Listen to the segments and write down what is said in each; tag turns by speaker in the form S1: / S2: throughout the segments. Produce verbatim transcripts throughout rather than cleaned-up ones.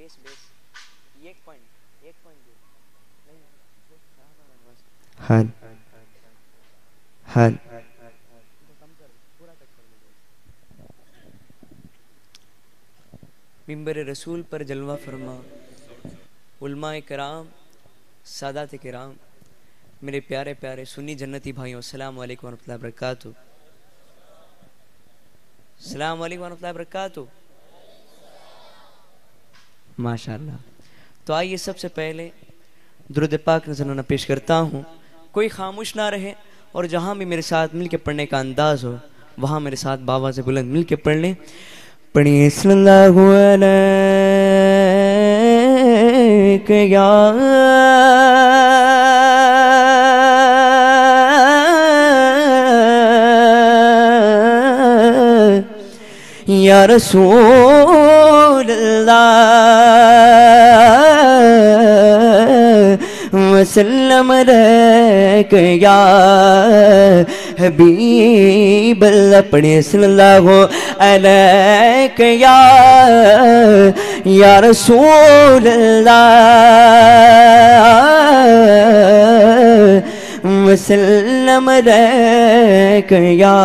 S1: Base base एक point एक point नहीं
S2: हद हद
S1: कम कर पूरा कट कर दो। मिंबर रसूल पर जलवा फरमा उलमाए कराम सादात किराम मेरे प्यारे प्यारे सुन्नी जन्नती भाइयों अस्सलाम वालेकुम वरहमतुल्लाहि वबरकातुहू। अस्सलाम वालेकुम वरहमतुल्लाहि वबरकातुहू। माशाअल्लाह। तो आइए सबसे पहले दुरूद पाक नज़राना पेश करता हूँ। कोई खामोश ना रहे और जहाँ भी मेरे साथ मिलके पढ़ने का अंदाज हो वहाँ मेरे साथ बाबा से बुलंद मिलके पढ़ लें। पढ़िए सल्लल्लाहु अलैहि या या रसूल अल्लाह वसल्लम अलैका या हबीब अल्लाह। पढ़िए सल्लल्लाहु अलैका या या रसूल अल्लाह वसल्लम अलैका या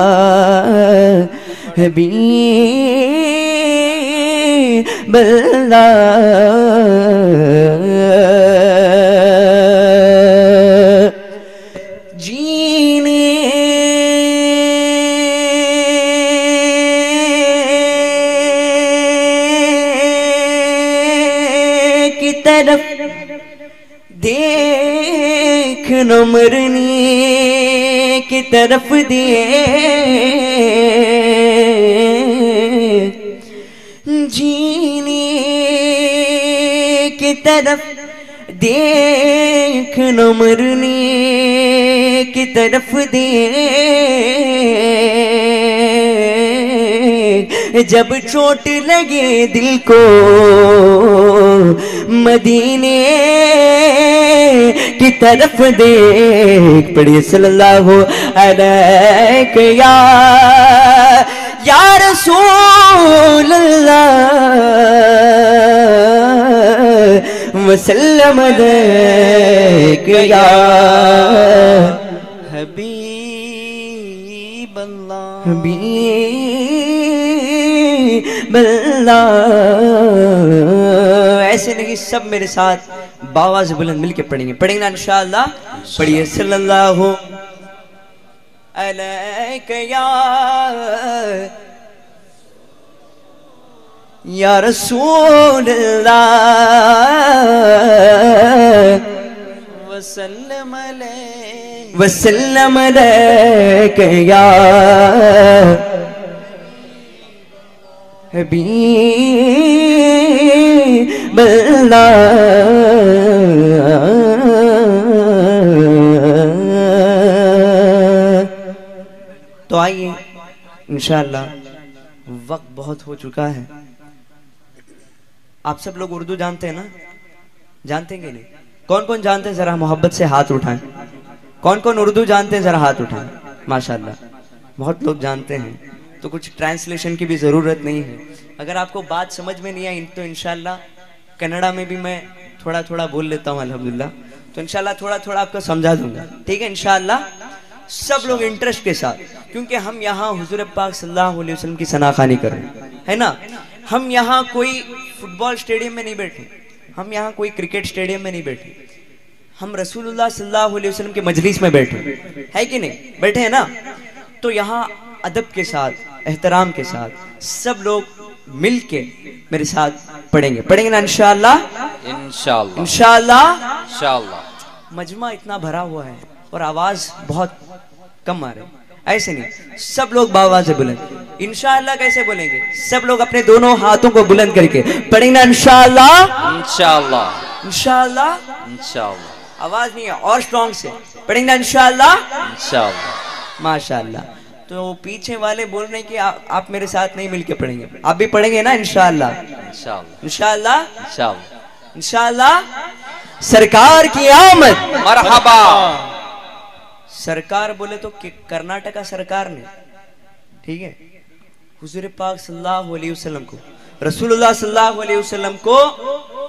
S1: हबीब अल्लाह। जीने की तरफ देख न मरने की तरफ देख जीने की तरफ देख न मरने की तरफ देख जब चोट लगे दिल को मदीने की तरफ देख। पढ़िए सल्लल्लाहु अलैहि या या रसूल अल्लाह वसल्लम अलैका या हबीब अल्लाह हबीब अल्लाह। ऐसे नहीं, सब मेरे साथ बाबा से बुलंद मिलके पढ़ेंगे पढ़ेंगे ना इंशाअल्लाह। पढ़िए सल्लल्लाहु अलैका या या रसूल अल्लाह वसल्लम अलैका वसल्लम अलैका या हबीब अल्लाह। तो आइए इंशाअल्लाह, वक्त बहुत हो चुका है। आप सब लोग उर्दू जानते हैं ना? जानते हैं कि नहीं? कौन कौन जानते हैं जरा मोहब्बत से हाथ उठाएं। कौन कौन उर्दू जानते हैं जरा हाथ उठाएं। माशाअल्लाह बहुत लोग जानते हैं, तो कुछ ट्रांसलेशन की भी ज़रूरत नहीं है। अगर आपको बात समझ में नहीं आई तो इंशाअल्लाह कन्नड़ा में भी मैं थोड़ा थोड़ा बोल लेता हूँ अल्हम्दुलिल्लाह, तो इंशाअल्लाह थोड़ा थोड़ा आपको समझा दूंगा। ठीक है इंशाअल्लाह, सब लोग इंटरेस्ट के साथ, क्योंकि हम यहाँ हुजूर पाक सल्लल्लाहु अलैहि वसल्लम की सनाखानी कर रहे हैं, है ना। हम यहाँ कोई फुटबॉल स्टेडियम में नहीं बैठे, हम यहाँ कोई क्रिकेट स्टेडियम में नहीं बैठे, हम रसूलुल्लाह सल्लल्लाहु अलैहि वसल्लम के मजलिस में बैठे, है कि नहीं? बैठे हैं ना। तो यहाँ अदब के साथ, एहतराम के साथ सब लोग मिलके मेरे साथ पढ़ेंगे पढ़ेंगे ना इंशाअल्लाह
S3: इंशाअल्लाह
S1: इंशाअल्लाह
S3: इंशाअल्लाह।
S1: मजमा इतना भरा हुआ है और आवाज बहुत कम आ रही, ऐसे नहीं, सब लोग बाबा से बुलंद इंशाअल्लाह। कैसे बोलेंगे? सब लोग अपने दोनों हाथों को बुलंद करके पढ़ेंगे ना इंशाअल्लाह
S3: इंशाअल्लाह
S1: इंशाअल्लाह
S3: इंशाअल्लाह।
S1: आवाज नहीं है, और स्ट्रॉन्ग से पढ़ेंगे ना इंशाअल्लाह
S3: इंशाअल्लाह।
S1: माशाअल्लाह। तो पीछे वाले बोल रहे हैं कि आ, आप मेरे साथ नहीं मिलके पढ़ेंगे, आप भी पढ़ेंगे ना इंशाअल्लाह
S3: इंशाअल्लाह
S1: इंशाअल्लाह
S3: इंशाअल्लाह
S1: इंशाअल्लाह। सरकार की आमद
S3: मरहबा।
S1: सरकार बोले तो कर्नाटका सरकार ने, ठीक है, हुजूर पाक सल्लल्लाहु अलैहि वसल्लम को, रसूलुल्लाह सल्लल्लाहु अलैहि वसल्लम को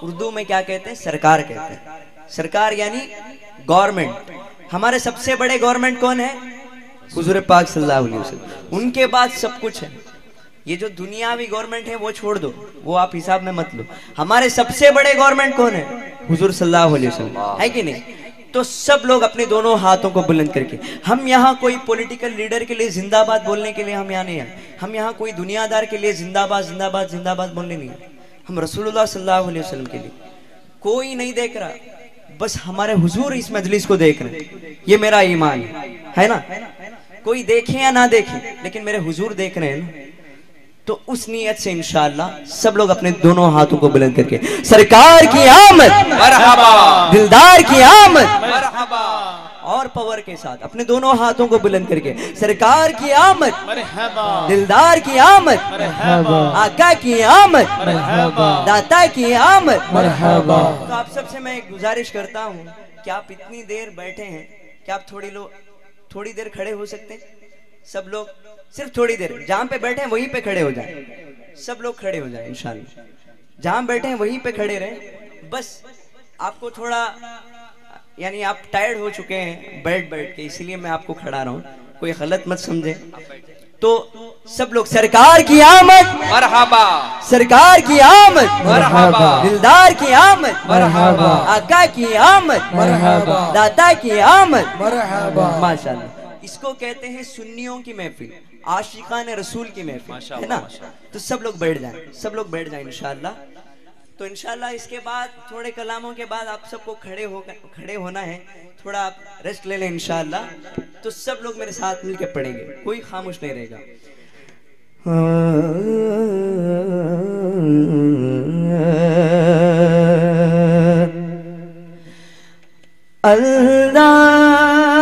S1: उर्दू में क्या कहते हैं? सरकार कहते हैं। सरकार यानी गवर्नमेंट। हमारे सबसे बड़े गवर्नमेंट कौन है? हुजूर पाक सल्लल्लाहु अलैहि वसल्लम। उनके बाद सब कुछ है। ये जो दुनियावी गवर्नमेंट है वो छोड़ दो, वो आप हिसाब में मत लो। हमारे सबसे बड़े गवर्नमेंट कौन है? हुजूर सल्लल्लाहु अलैहि वसल्लम, है कि नहीं? तो सब लोग अपने दोनों हाथों को बुलंद करके, हम यहाँ कोई पॉलिटिकल लीडर के लिए जिंदाबाद बोलने के लिए हम यहाँ नहीं आए, हम यहाँ कोई दुनियादार के लिए जिंदाबाद जिंदाबाद जिंदाबाद बोलने नहीं आए, हम रसूलुल्लाह सल्लल्लाहु अलैहि वसल्लम के लिए। कोई नहीं देख रहा, बस हमारे हुजूर इस मजलिस को देख रहे हैं। ये मेरा ईमान है, है ना? कोई देखे या ना देखे, लेकिन मेरे हुजूर देख रहे हैं ना। तो उस नियत से इंशाअल्लाह सब लोग अपने दोनों हाथों को बुलंद करके, सरकार की आमद
S3: मरहबा,
S1: दिलदार की आमद
S3: मरहबा,
S1: और पावर के साथ अपने दोनों हाथों को बुलंद करके, सरकार की आमद
S3: मरहबा,
S1: दिलदार की आमद
S3: मरहबा,
S1: आका की आमद
S3: मरहबा,
S1: दाता की आमद
S3: मरहबा।
S1: तो आप सबसे मैं एक गुजारिश करता हूँ कि आप इतनी देर बैठे हैं, क्या आप थोड़ी लो थोड़ी देर खड़े हो सकते हैं? सब लोग सिर्फ थोड़ी देर जहां पे बैठे हैं वहीं पे खड़े हो जाएं। सब लोग खड़े हो जाएं इंशाल्लाह। जहां बैठे हैं वहीं पे खड़े रहें। बस आपको थोड़ा, यानी आप टायर्ड हो चुके हैं बैठ बैठ के, इसीलिए मैं आपको खड़ा रहा हूं, कोई गलत मत समझे। तो सब लोग, सरकार की आमद
S3: मरहबा,
S1: सरकार की आमद
S3: मरहबा,
S1: दिलदार की आमद
S3: मरहबा,
S1: आका की आमद
S3: मरहबा,
S1: दाता की आमद
S3: मरहबा।
S1: माशाल्लाह। इसको कहते हैं सुन्नियों की महफिल, आशिकान रसूल की महफिल, है ना? तो सब लोग बैठ जाएं, सब लोग बैठ जाएं इंशाल्लाह। तो इंशाल्लाह इसके बाद थोड़े कलामों के बाद आप सबको खड़े हो खड़े होना है, थोड़ा आप रेस्ट ले लें इंशाल्लाह। तो सब लोग मेरे साथ मिलके पढ़ेंगे, कोई खामोश नहीं रहेगा। अल्लाह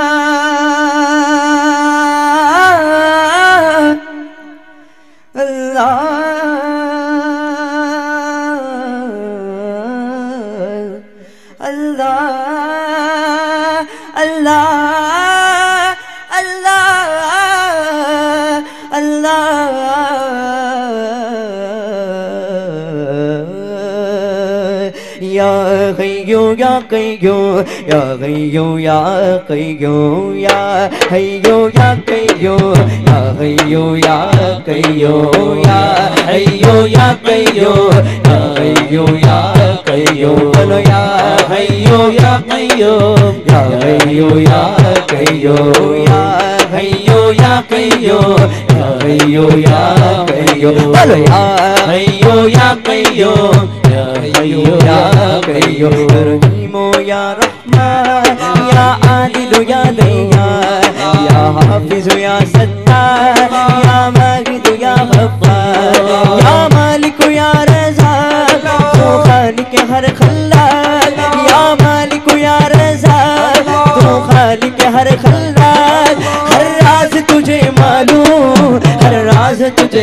S1: या कయ్యో या कయ్యో या कయ్యో या कయ్యो या कయ్యో या कయ్యो या कయ్యो या कయ్యो या कయ్యो या कయ్యो या कయ్యो या कయ్యो बोलो या कయ్యो या कయ్యो या कయ్యो या कయ్యो या कయ్యो या कయ్యो या कయ్యो या कయ్యो बोलो या कయ్యो या कయ్యो या कయ్యो या कయ్యो रहीमो या रहमान या आदिल या दय्यान या हाफिज या सत्तार या माजिद या गफ्फार या मालिक या रज़ाक तू खालिक हर खल्लाक या मालिक या रज़ाक तू खालिक हर खल्लाक हर राज तुझे मालूम हर राज तुझे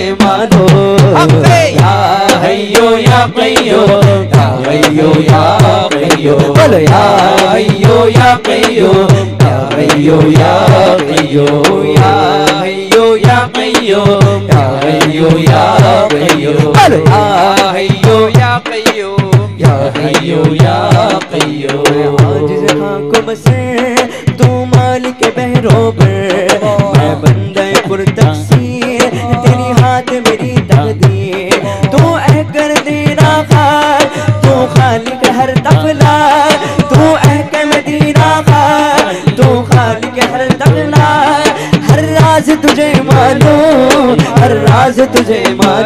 S1: मालूम या हय्यो या कय्यूम या हय्यो या कय्यूम बोलो या हय्यो या कय्यूम या हय्यो या कय्यूम या हय्यो या कय्यूम या हय्यो या कय्यूम बोलो या हय्यो या कय्यूम या हय्यो या कय्यूम आजिज़ खाकुम से तू मालिक बहरों पर मैं बंदे पुरतकसीर तेरी हाथ मेरी तकदीर तू ऐ कर देना खार तू खालिक हर तफला तू अहकम दीना खार तू खालिक हर तफला हर राज तुझे मालूम हर राज तुझे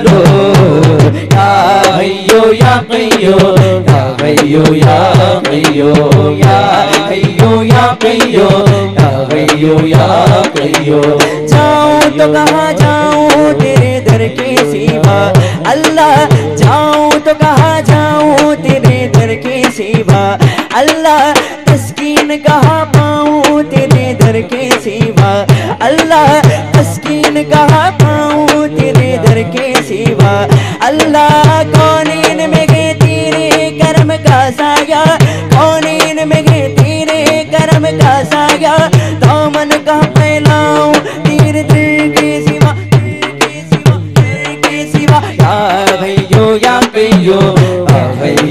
S1: मालूम या हय्यो या कय्यूम या हय्यो या कय्यूम या हय्यो या कय्यूम या हय्यो या कय्यूम जाऊं तो कहाँ जाऊं तेरे दर के सिवा अल्लाह जाऊं तो कहाँ जाऊं तेरे दर के सिवा अल्लाह तस्कीन कहाँ पाऊं तेरे दर के सिवा अल्लाह तस्कीन कहाँ पाऊं तेरे दर के सिवा अल्लाह कौनीन में गे तेरे कर्म का साया कौनीन में गे तेरे कर्म का साया दामन का फैलाऊं तीर तीर के सिवा तीर के सिवा तीर के सिवा या हय्यो या कय्यूम या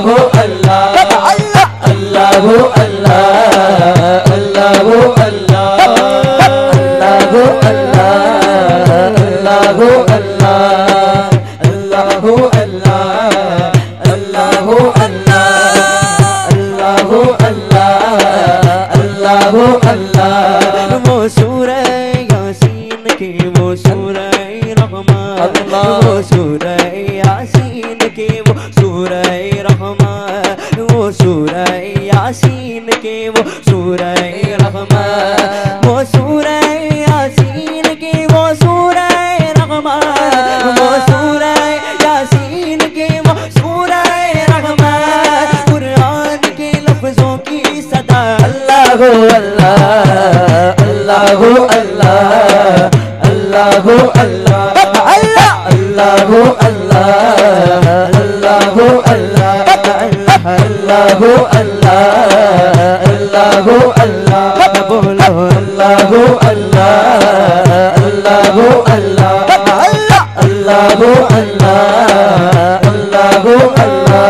S3: हो अल्लाह अल्लाह हो अल्लाह अल्लाह हो अल्लाह अल्लाह हो अल्लाह अल्लाह हो अल्लाह अल्लाह हो अल्लाह अल्लाह हो अल्लाह अल्लाह हो अल्लाह अल्लाह हो अल्लाह।
S1: वो सूरह यासीन की वो सूरह रहमान, वो सूरह यासीन की वो सूरह रहमान, वो सूरह यासीन की वो सूरह रहमान, वो सूरह यासीन की वो सूरह रहमान, वो सूरह यासीन की वो सूरह रहमान। कुरान के लफ्जों की सदा
S3: अल्लाह हो अल्लाह अल्लाह हो अल्लाह अल्लाह हो अल्लाह अल्लाह हो अल्लाह अल्लाह हो अल्लाह अल्लाह हो अल्लाह अल्लाह हो अल्लाह बोलो अल्लाह हो अल्लाह अल्लाह हो अल्लाह अल्लाह हो अल्लाह अल्लाह हो अल्लाह।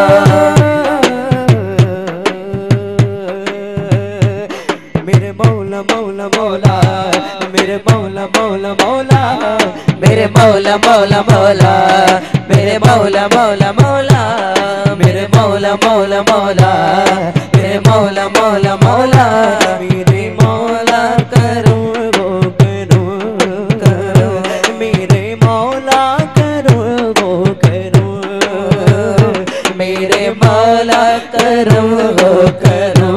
S1: मेरे मौला मौला मौला मेरे मौला मौला मौला
S3: मेरे मौला मौला मौला मेरे मौला मौला मौला मेरे मौला मौला मौला मेरे मौला मौला मौला
S1: मेरे मौला करो वो करो करो मेरे मौला करो वो करो
S3: मेरे मौला करो वो करो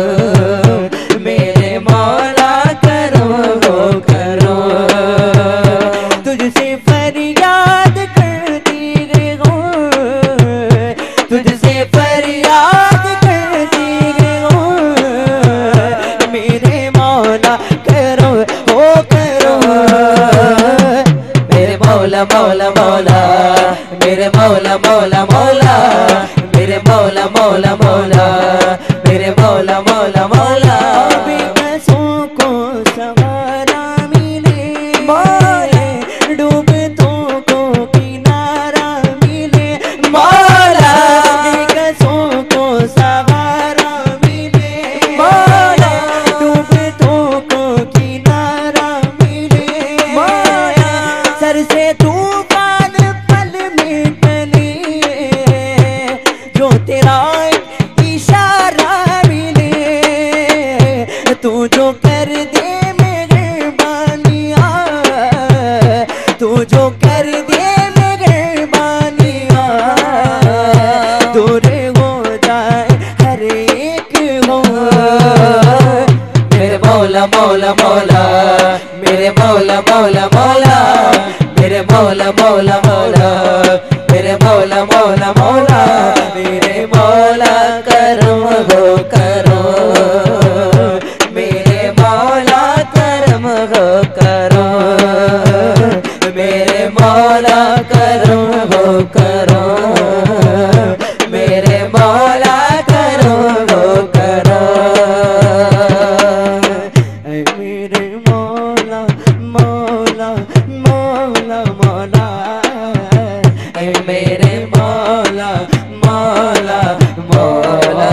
S3: मेरे मौला करो वो करो।
S1: तुझसे फरियाद करती हूँ, तुझसे फरियाद करती हूँ, मेरे मौला करो वो करो।
S3: मेरे मौला मौला मौला मेरे मौला मौला मौला मेरे मौला मौला मौला मेरे मौला मौला मौला।
S1: बेकसों को सहारा मिले, डूबतों को किनारा मिले
S3: मौला
S1: बेकसों को सहारा मिले
S3: मौला
S1: डूबतों को किनारा मिले सर से तूफान पल में टले जो तेरा इशारा मिले तू जो कर दे मेहरबानियाँ तू जो कर दे मेहरबानियाँ दूर हो जाए हर एक हो।
S3: मेरे मौला मौला मौला मेरे मौला मौला मौला मेरे मौला मौला मौला मेरे मौला मौला मौला मेरे मौला करम हो करो मेरे मौला करम हो करो मेरे मौला करम हो करो मेरे मौला करम हो करो।
S1: ऐ मेरे मौला मौला मौला मौला
S3: ऐ मेरे मौला मौला मौला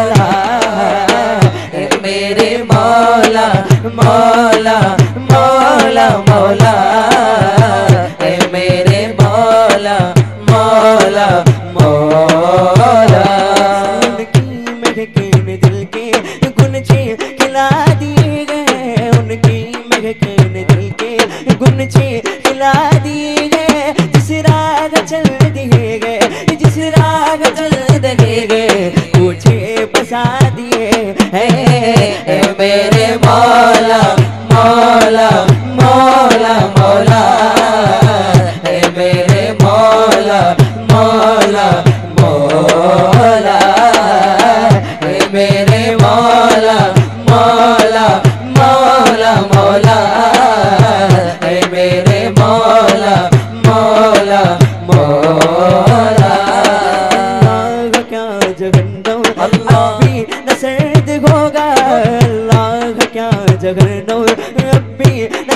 S3: ऐ मेरे मौला मौला मौला मौला ऐ मेरे मौला मौला मौला।
S1: उनकी महकीन दिल के गुनचे खिला दिए गए उनकी महकीन दिल के गुनचे खिला दिए गए जिस राह चल दिए गए जिस राह चल दिए गए पूछे बसा दिए
S3: ऐ मेरे मौला मौला मौला मौला ऐ मेरे मौला मौला मौला ऐ मेरे मौला मौला मौला मौला ऐ मेरे मौला मौला मौला।
S1: अल्लाह क्या जहन्नम
S3: अल्लाह
S1: भी न सर्द होगा अल्लाह क्या जहन्नम भी न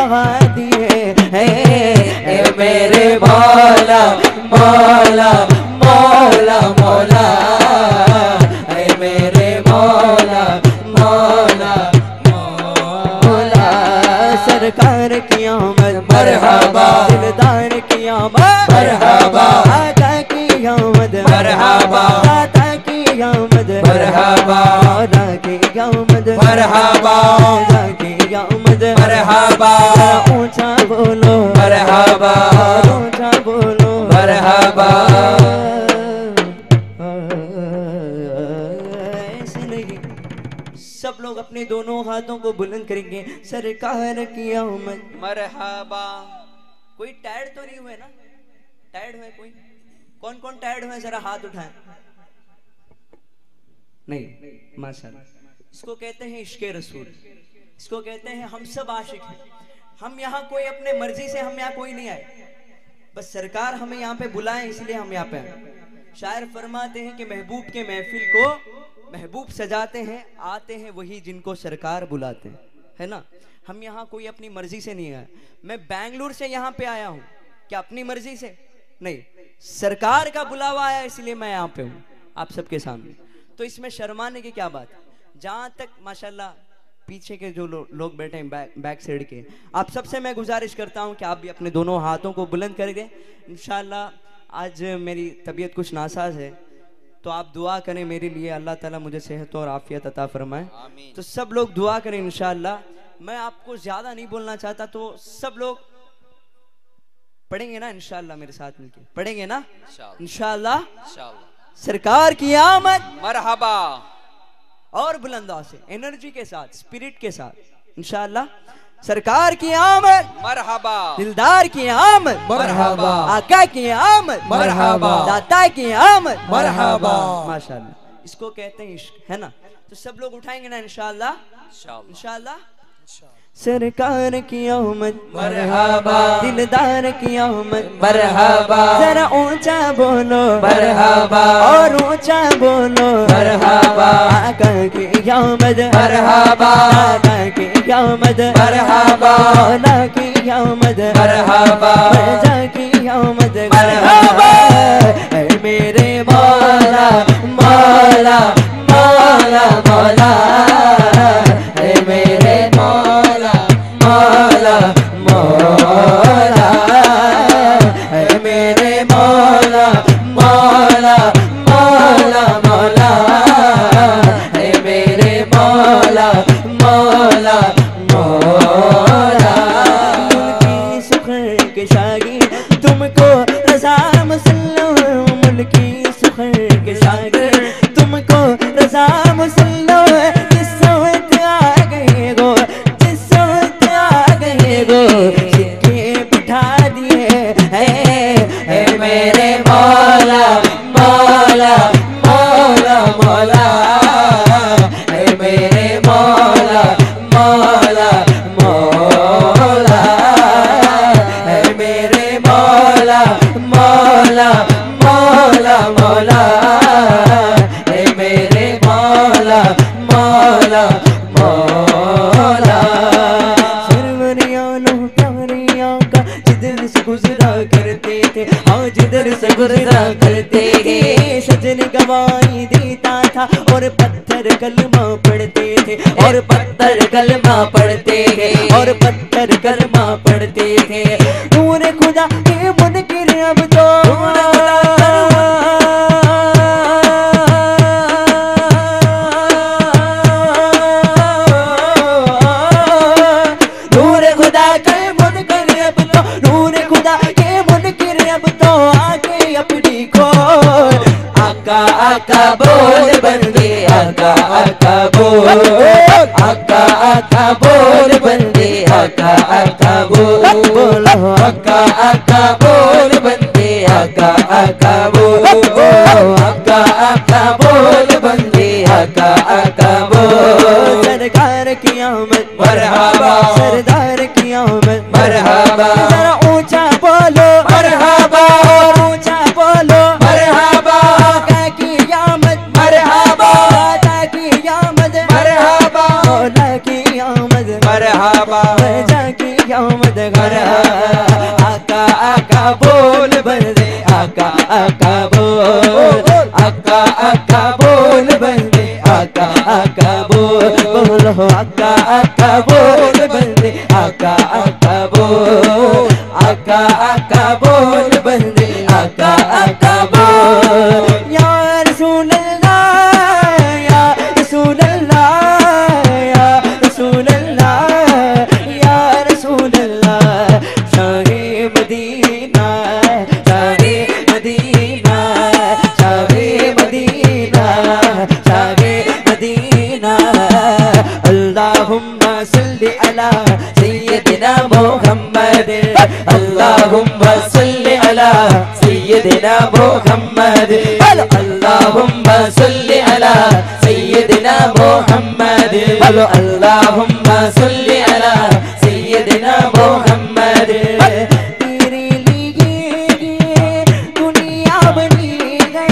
S3: बढ़ा दिए हैं। ए मेरे मौला मौला मौला मौला, ए मेरे मौला मौला मौला। सरकार की आमद मरहबा, दिलदार की आमद मरहबा, आका की आमद मरहबा, दाता की आमद मरहबा, मौला की आमद मरहबा, मौला की आमद मरहबा। ऊंचा बोलो मरहबा, ऊंचा बोलो मरहबा। ऐसे नहीं, सब लोग अपने दोनों हाथों को बुलंद करेंगे। सरकार की आमद मरहबा। कोई टायर्ड तो नहीं हुए ना? टायर्ड हुए कोई? कौन कौन टायर्ड हुए जरा हाथ उठाएं। नहीं, माशाल्लाह। इसको कहते हैं इश्क़े रसूल, इसको कहते हैं हम सब आशिक हैं। हम यहाँ कोई अपने मर्जी से हम यहाँ कोई नहीं आए, बस सरकार हमें यहाँ पे बुलाए इसलिए हम यहाँ पे आए। शायर फरमाते हैं कि महबूब के महफिल को महबूब सजाते हैं, आते हैं वही जिनको सरकार बुलाते हैं, है ना। हम यहाँ कोई अपनी मर्जी से नहीं आए। मैं बेंगलुरु से यहाँ पे आया हूँ, क्या अपनी मर्जी से नहीं, सरकार का बुलावा आया इसलिए मैं यहाँ पे हूँ आप सबके सामने। तो इसमें शर्माने की क्या बात है। जहाँ तक माशाल्लाह पीछे के जो लो, लोग बैठे हैं बैक, बैक साइड के, आप सबसे मैं गुजारिश करता हूँ कि आप भी अपने दोनों हाथों को बुलंद कर दें। इंशाल्लाह आज मेरी तबीयत कुछ नासाज है, तो आप दुआ करें मेरे लिए, अल्लाह ताला मुझे सेहत और आफियत अता फरमाए। तो सब लोग दुआ करें इंशाल्लाह। मैं आपको ज़्यादा नहीं बोलना चाहता, तो सब लोग पढ़ेंगे ना इंशाल्लाह, मेरे साथ मिलके पढ़ेंगे ना इंशाल्लाह। सरकार की आमद
S4: मरहबा,
S3: और बुलंदा से एनर्जी के साथ, स्पिरिट के साथ इंशाल्लाह। सरकार की आमद
S4: मरहबा,
S3: दिलदार की आमद
S4: मरहबा,
S3: आका की आमद
S4: मरहबा,
S3: दाता की आमद
S4: मरहबा।
S3: माशाल्लाह, इसको कहते हैं इश्क, है ना। तो सब लोग उठाएंगे ना इंशाल्लाह इंशाल्लाह। सरकार की आमद
S4: मरहबा,
S3: दिलदार की आमद
S4: मरहबा,
S3: जरा ऊंचा बोलो
S4: मरहबा,
S3: और ऊंचा बोलो
S4: मरहबा,
S3: आका की आमद
S4: मरहबा,
S3: दाता की आमद
S4: मरहबा,
S3: मौला की आमद
S4: मरहबा,
S3: मर्जा की आमद
S4: मरहबा।
S3: ऐ मेरे मौला मौला मौला मौला, ऐ मेरे मौला मौला मौला, ऐ मेरे मौला मौला मौला मौला, ऐ मेरे मौला मौला मौला। मुल्की सुखर के शागी तुमको रज़ा मुसल्लम, मुल्की सुखर के शागी तुमको रज़ा मुसल्लम। जिस वक्त आ गए गो, जिस वक्त आ गए गो, सिक्के बिठा दिए हैं मेरे मौला मौला मौला मौला, ऐ मेरे मौला मौला मौला, ऐ मेरे मौला मौला मौला मौला, ऐ मेरे मौला मौला मौला। सरवरियानो प्यारियां का जिधर से गुजरा करते थे, हाँ जिधर से गुजरा करते थे, सजन गवाही देता था और पत्थर कलमा पढ़ते थे, और पत्थर कलमा पढ़ते थे, और पत्थर कलमा पढ़ते थे। नूर खुदा के मुनकिर अब तो नूर खुदा के मुनकिर अब तो, नूर खुदा के मुनकिर अब तो आके अपनी खोल। आका आका बोल बंदे, आका आका बोल, आका आका बोल बंदे, आका आका बोल, आका आका बोल बंदे, आका आका बोल, आका आका बोल बंदे, आका आका बोल। सरकार की आमद
S4: मरहबा,
S3: सरदार की आमद
S4: मरहबा,
S3: जरा ऊंचा बोलो
S4: मरहबा,
S3: ऊंचा बोलो
S4: मरहबा,
S3: आका की आमद
S4: मरहबा,
S3: दाता की आमद
S4: मरहबा,
S3: मौला की आमद
S4: मरहबा,
S3: मर्जा की की आमद घर आका आका बोल बंदे आका आका बोल आका आका बोल बंदे आका आका बोल बोलो आका आका बोल बंदे आका आका बोल आका आका बोल बंदे आका आका बोल या रसूल अल्लाह या रसूल अल्लाह या रसूल अल्लाह या रसूल अल्लाह शाहे मदीना शाहे मदीना शाहे मदीना शाहे मदीना अल्लाहुम्मा सल्लि अला सय्यदिना मुहम्मद अल्लाहुम्मा सल्लि अला सय्यदिना मुहम्मद अल्लाहुम्मा सल्लि अला सय्यदिना मुहम्मद अल्लाहुम्मा सल्लि अला सय्यदिना मुहम्मद तेरे लिए दुनिया बनी है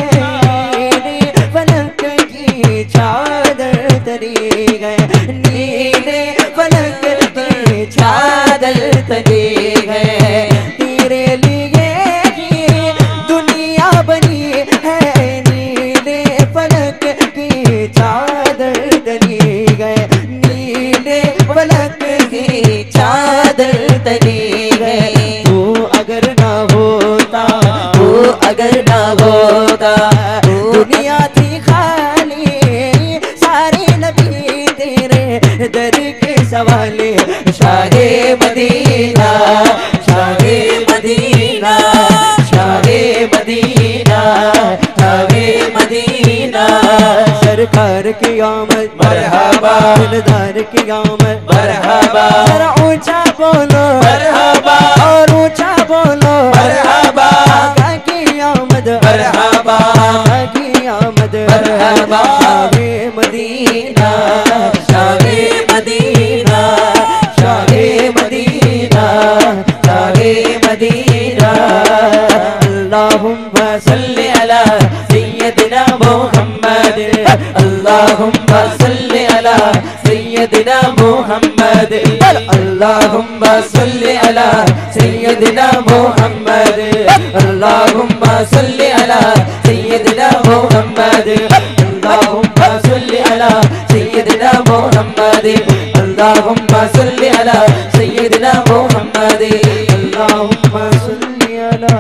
S3: फलक की चादर तरी है नीले फलक की चादर तरी है तेरे लिए दुनिया बनी है नीले फलक की चादर तरी है नीले फलक की चादर तरी है तू अगर ना होता तू अगर ना होता दुनिया थी खाली सारे नबी तेरे दर के सवाले शाहे मदीना शाहे मदीना शाहे मदीना शाहे मदीना सरकार की आमद मरहबा दिलदार की आमद मरहबा जरा ऊंचा बोलो मरहबा और ऊंचा बोलो मरहबा आका की आमद मरहबा आका की आमद मरहबा शाहे मदीना शाहे मदीना शाहे मदीना शाहे मदीना अल्लाहुम्मा सल्लि अला सय्यदिना मुहम्मद अल्लाहुम्मा सल्लि अला सय्यदिना मुहम्मद अल्लाहुम्मा सल्लि अला सय्यदिना मुहम्मद अल्लाहुम्मा सल्लि अला सय्यदिना मुहम्मद अल्लाहुम्मा सल्लि अला सय्यदिना मुहम्मद अल्लाहुम्मा सल्लि अला सय्यदिना मुहम्मद अल्लाहुम्मा सल्लि अला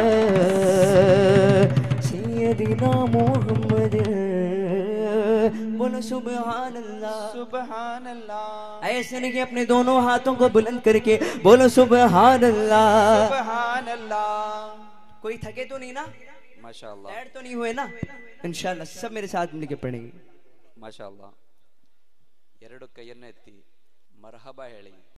S3: सय्यदिना मुहम्मद बोलो सुभान अल्लाह
S4: सुभान अल्लाह।
S3: ऐसे नहीं कि अपने दोनों हाथों को बुलंद करके बोलो सुभान अल्लाह
S4: सुभान अल्लाह।
S3: कोई थके तो नहीं ना
S4: माशाअल्लाह
S3: टायर्ड तो नहीं हुए ना इंशाल्लाह सब मेरे साथ मिलके पढ़ेंगे
S4: ಮಾಶಾ ಅಲ್ಲಾ ಎರಡು ಕೈಯನ್ನು ಎತ್ತಿ ಮರ್ಹಬಾ ಹೇಳಿ